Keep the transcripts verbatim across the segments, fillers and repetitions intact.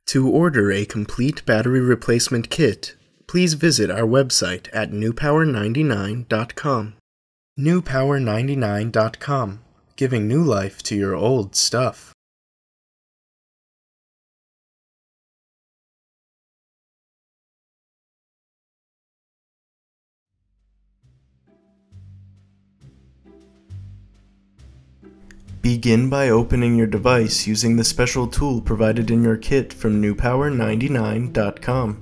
To order a complete battery replacement kit, please visit our website at new power ninety-nine dot com. new power ninety-nine dot com, giving new life to your old stuff. Begin by opening your device using the special tool provided in your kit from new power ninety-nine dot com.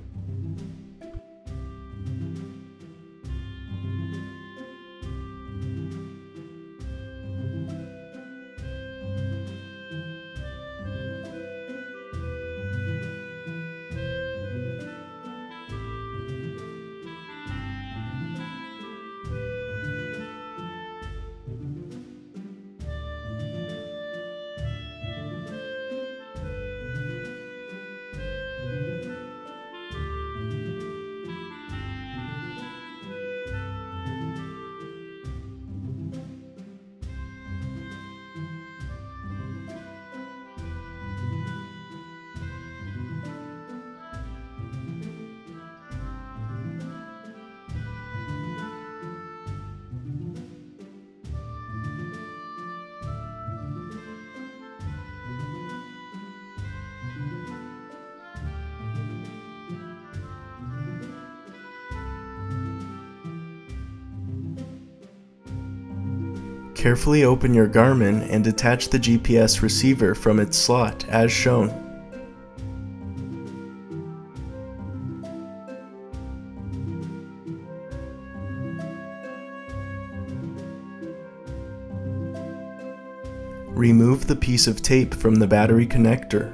Carefully open your Garmin and detach the G P S receiver from its slot as shown. Remove the piece of tape from the battery connector.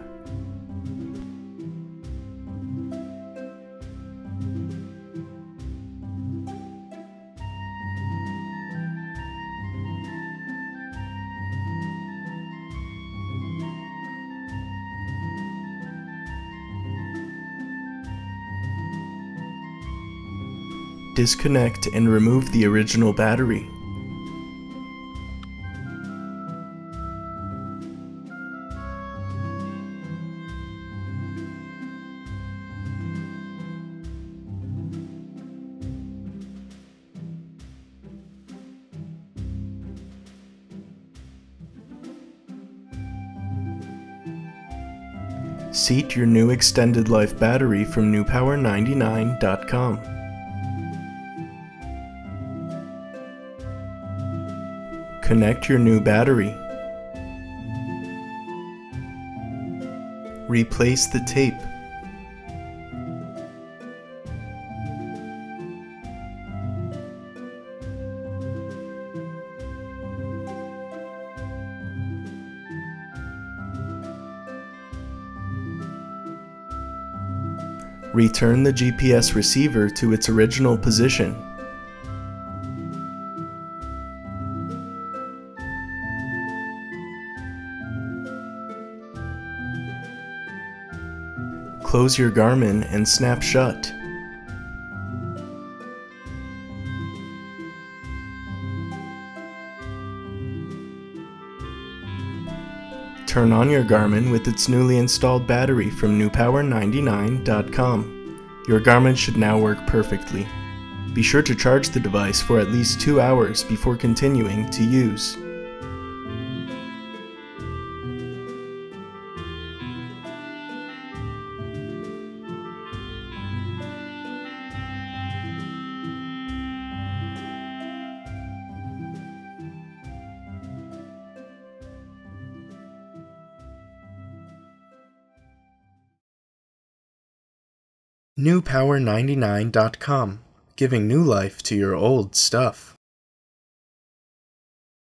Disconnect and remove the original battery. Seat your new extended life battery from new power ninety-nine dot com. Connect your new battery. Replace the tape. Return the G P S receiver to its original position. Close your Garmin and snap shut. Turn on your Garmin with its newly installed battery from new power ninety-nine dot com. Your Garmin should now work perfectly. Be sure to charge the device for at least two hours before continuing to use. new power ninety-nine dot com, giving new life to your old stuff.